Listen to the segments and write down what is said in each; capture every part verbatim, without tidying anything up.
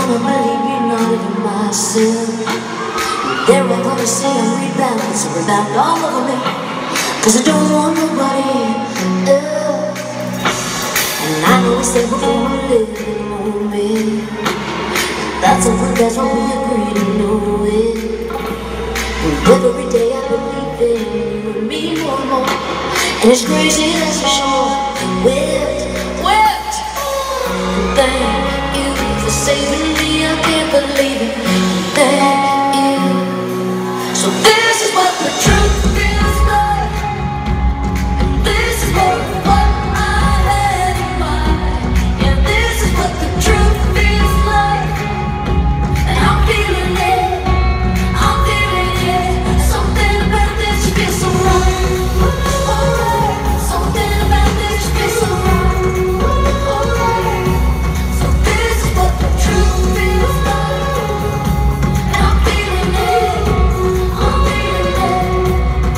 wanna believe you're not even myself. They're all gonna say I'm rebounding, so rebound all over me, 'cause I don't want nobody else. And I know we said we're gonna live in the moment. That's a word, that's what we agreed to know it. And every day I believe in you and me more and more. And it's crazy, that's for sure. Whipped, whipped. Thank you for saving me, I can't believe it. Thank you. So this is what the truth feels like. This is what, what I had in mind. Yeah, this is what the truth feels like. And I'm feeling it, I'm feeling it. Something about this, you feel so right. Alright, something about this, you feel so right. Alright, so this is what the truth feels like. And I'm feeling it, I'm feeling it.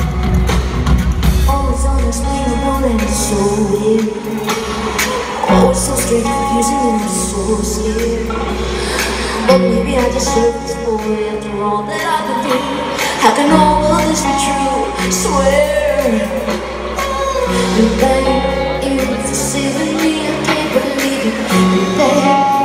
Oh, it's unexplainable and it's so weird. Oh, it's so strange, confusing and I'm so scared. But maybe I deserve this boy after all that I've been through. How can all of this be true? Swear. And thank you for saving me, I can't believe it. And thank